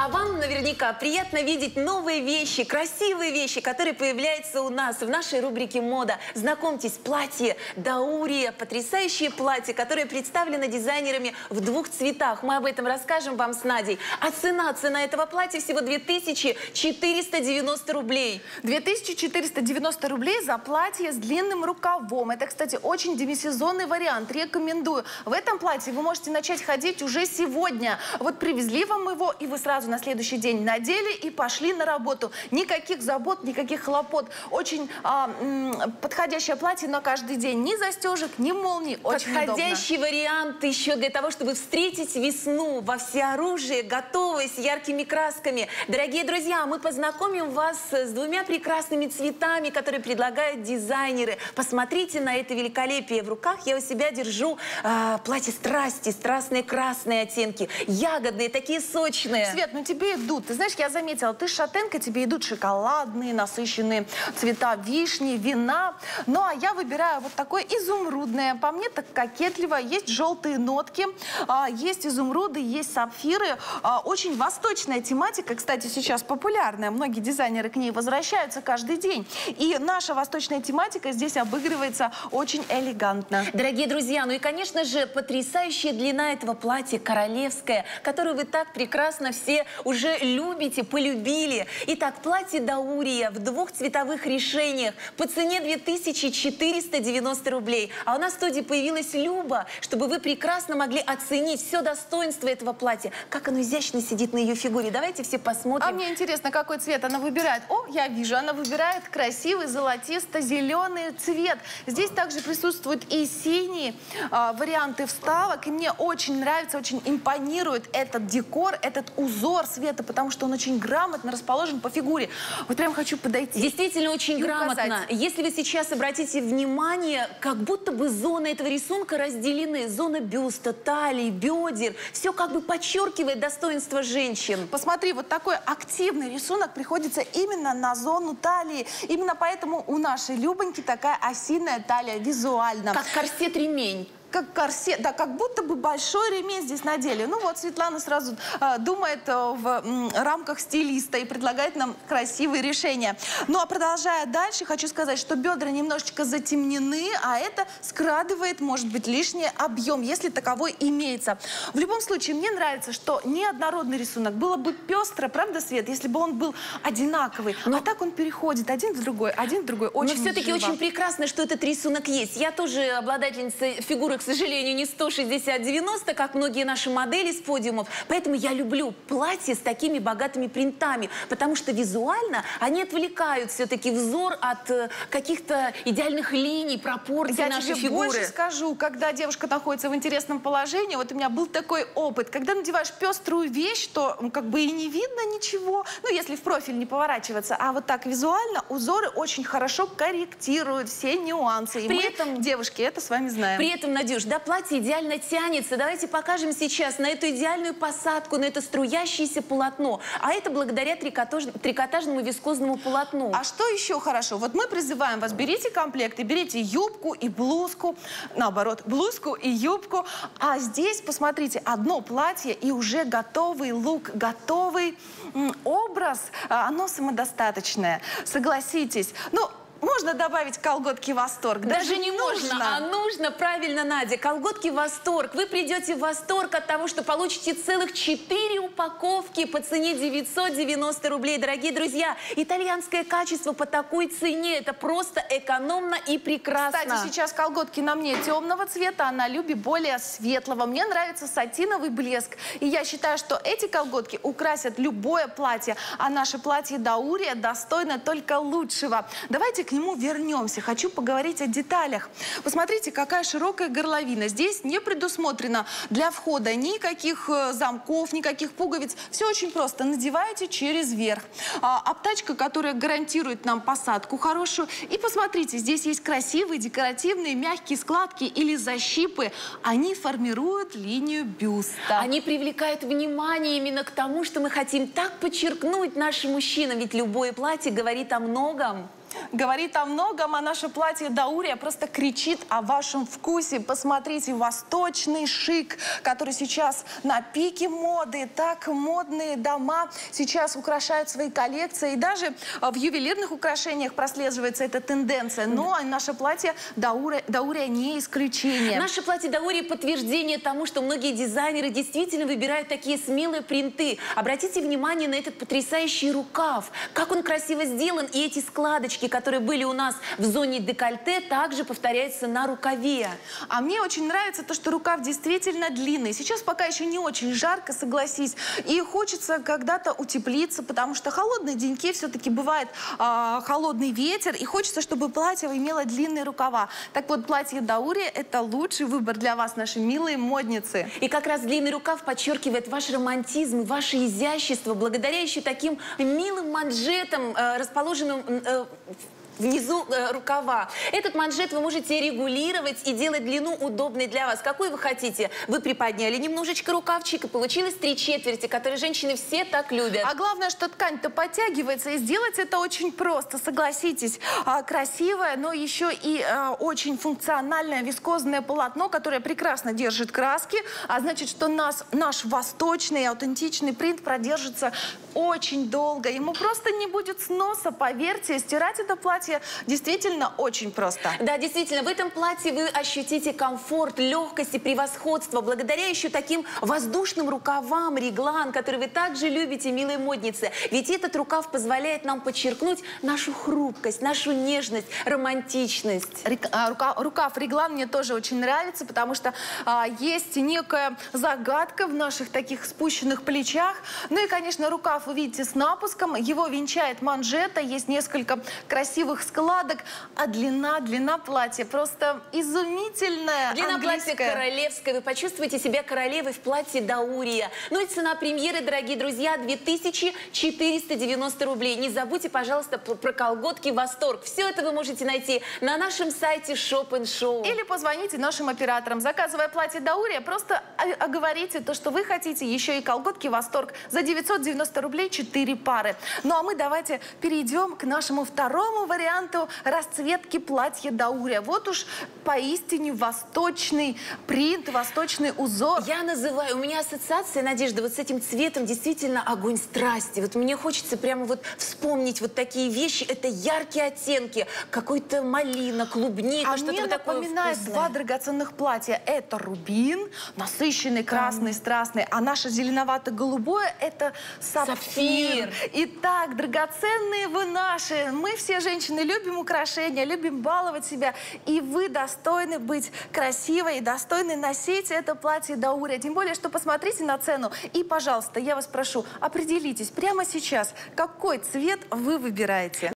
А вам наверняка приятно видеть новые вещи, красивые вещи, которые появляются у нас в нашей рубрике «Мода». Знакомьтесь, платье Даурия. Потрясающее платье, которое представлено дизайнерами в двух цветах. Мы об этом расскажем вам с Надей. А цена этого платья всего 2490 рублей. 2490 рублей за платье с длинным рукавом. Это, кстати, очень демисезонный вариант. Рекомендую. В этом платье вы можете начать ходить уже сегодня. Вот привезли вам его, и вы сразу на следующий день надели и пошли на работу. Никаких забот, никаких хлопот. Очень подходящее платье на каждый день. Ни застежек, ни молний. Очень подходящий удобно. Вариант еще для того, чтобы встретить весну во всеоружии, готовые, с яркими красками. Дорогие друзья, мы познакомим вас с двумя прекрасными цветами, которые предлагают дизайнеры. Посмотрите на это великолепие. В руках я у себя держу платье страсти, страстные красные оттенки, ягодные, такие сочные. Свет, ну тебе идут. Ты знаешь, я заметила, ты шатенка, тебе идут шоколадные, насыщенные цвета вишни, вина. Ну, а я выбираю вот такое изумрудное. По мне так кокетливо. Есть желтые нотки, есть изумруды, есть сапфиры. Очень восточная тематика, кстати, сейчас популярная. Многие дизайнеры к ней возвращаются каждый день. И наша восточная тематика здесь обыгрывается очень элегантно. Дорогие друзья, ну и, конечно же, потрясающая длина этого платья, королевская, которую вы так прекрасно все уже любите, полюбили. Итак, платье Даурия в двух цветовых решениях по цене 2490 рублей. А у нас в студии появилась Люба, чтобы вы прекрасно могли оценить все достоинство этого платья, как оно изящно сидит на ее фигуре. Давайте все посмотрим. А мне интересно, какой цвет она выбирает. О, я вижу, она выбирает красивый золотисто-зеленый цвет. Здесь также присутствуют и синие варианты вставок. И мне очень нравится, очень импонирует этот декор, этот узор Света, потому что он очень грамотно расположен по фигуре. Вот прям хочу подойти. Действительно очень грамотно. Указать. Если вы сейчас обратите внимание, как будто бы зоны этого рисунка разделены. Зона бюста, талии, бедер. Все как бы подчеркивает достоинство женщин. Посмотри, вот такой активный рисунок приходится именно на зону талии. Именно поэтому у нашей Любоньки такая осиная талия визуально. Как корсет-ремень. Как корсет, да, как будто бы большой ремень здесь надели. Ну вот Светлана сразу думает в рамках стилиста и предлагает нам красивые решения. Ну а продолжая дальше, хочу сказать, что бедра немножечко затемнены, а это скрадывает, может быть, лишний объем, если таковой имеется. В любом случае, мне нравится, что неоднородный рисунок. Было бы пестро, правда, Свет, если бы он был одинаковый. А так он переходит один в другой, один в другой. Очень Но все-таки живо. очень прекрасно, что этот рисунок есть. Я тоже обладательница фигуры, к сожалению, не 160-90, как многие наши модели с подиумов. Поэтому я люблю платья с такими богатыми принтами, потому что визуально они отвлекают все-таки взор от каких-то идеальных линий, пропорций нашей Я тебе фигуры. больше скажу, когда девушка находится в интересном положении, вот у меня был такой опыт, когда надеваешь пеструю вещь, то как бы и не видно ничего, ну если в профиль не поворачиваться, а вот так визуально узоры очень хорошо корректируют все нюансы. И При этом, девушки, это с вами знаем. При этом, Надюш, да, платье идеально тянется. Давайте покажем сейчас на эту идеальную посадку, на это струящееся полотно. А это благодаря трикотажному вискозному полотну. А что еще хорошо? Вот мы призываем вас, берите комплекты, берите юбку и блузку, наоборот, блузку и юбку. А здесь, посмотрите, одно платье и уже готовый лук, готовый образ, оно самодостаточное. Согласитесь. Ну, можно добавить колготки «Восторг». Даже не можно, а нужно. Правильно, Надя. Колготки «Восторг». Вы придете в восторг от того, что получите целых 4 упаковки по цене 990 рублей. Дорогие друзья, итальянское качество по такой цене. Это просто экономно и прекрасно. Кстати, сейчас колготки на мне темного цвета, а на Любе более светлого. Мне нравится сатиновый блеск. И я считаю, что эти колготки украсят любое платье. А наше платье Даурия достойно только лучшего. Давайте к нему вернемся. Хочу поговорить о деталях. Посмотрите, какая широкая горловина. Здесь не предусмотрено для входа никаких замков, никаких пуговиц. Все очень просто. Надеваете через верх. Обтачка, которая гарантирует нам посадку хорошую. И посмотрите, здесь есть красивые, декоративные, мягкие складки или защипы. Они формируют линию бюста. Они привлекают внимание именно к тому, что мы хотим так подчеркнуть нашим мужчинам. Ведь любое платье говорит о многом. Говорит о многом, а наше платье Даурия просто кричит о вашем вкусе. Посмотрите, восточный шик, который сейчас на пике моды. Так модные дома сейчас украшают свои коллекции. И даже в ювелирных украшениях прослеживается эта тенденция. Но наше платье Даурия не исключение. Наше платье Даурия подтверждение тому, что многие дизайнеры действительно выбирают такие смелые принты. Обратите внимание на этот потрясающий рукав. Как он красиво сделан. И эти складочки, которые были у нас в зоне декольте, также повторяются на рукаве. А мне очень нравится то, что рукав действительно длинный. Сейчас пока еще не очень жарко, согласись. И хочется когда-то утеплиться, потому что холодные деньки все-таки бывает холодный ветер. И хочется, чтобы платье имело длинные рукава. Так вот, платье Даурия – это лучший выбор для вас, наши милые модницы. И как раз длинный рукав подчеркивает ваш романтизм, ваше изящество, благодаря еще таким милым манжетам, расположенным внизу рукава. Этот манжет вы можете регулировать и делать длину удобной для вас. Какую вы хотите? Вы приподняли немножечко рукавчик, и получилось 3/4, которые женщины все так любят. А главное, что ткань-то подтягивается, и сделать это очень просто, согласитесь. Красивое, но еще и очень функциональное вискозное полотно, которое прекрасно держит краски, а значит, что наш восточный аутентичный принт продержится очень долго. Ему просто не будет сноса, поверьте. Стирать это платье действительно очень просто. Да, действительно, в этом платье вы ощутите комфорт, легкость и превосходство, благодаря еще таким воздушным рукавам, реглан, которые вы также любите, милые модницы. Ведь этот рукав позволяет нам подчеркнуть нашу хрупкость, нашу нежность, романтичность. Рукав реглан мне тоже очень нравится, потому что есть некая загадка в наших таких спущенных плечах. Ну и, конечно, рукав вы видите с напуском, его венчает манжета, есть несколько красивых складок, а длина платья просто изумительная. Длина платья королевская. Вы почувствуете себя королевой в платье Даурия. Ну и цена премьеры, дорогие друзья, 2490 рублей. Не забудьте, пожалуйста, про колготки «Восторг». Все это вы можете найти на нашем сайте Shop & Show. Или позвоните нашим операторам. Заказывая платье Даурия, просто оговорите то, что вы хотите, еще и колготки «Восторг». За 990 рублей 4 пары. Ну а мы давайте перейдем к нашему второму варианту расцветки платья Даурия. Вот уж поистине восточный принт, восточный узор. Я называю, у меня ассоциация, Надежда, вот с этим цветом действительно огонь страсти. Вот мне хочется прямо вот вспомнить вот такие вещи. Это яркие оттенки, какой-то малина, клубника, что-то вот такое напоминает вкусное. Два драгоценных платья. Это рубин, насыщенный, красный, страстный, а наше зеленовато-голубое – это сапфир. Итак, драгоценные вы наши. Мы все женщины любим украшения, любим баловать себя. И вы достойны быть красивой, и достойны носить это платье Даурия. Тем более, что посмотрите на цену. И, пожалуйста, я вас прошу, определитесь прямо сейчас, какой цвет вы выбираете.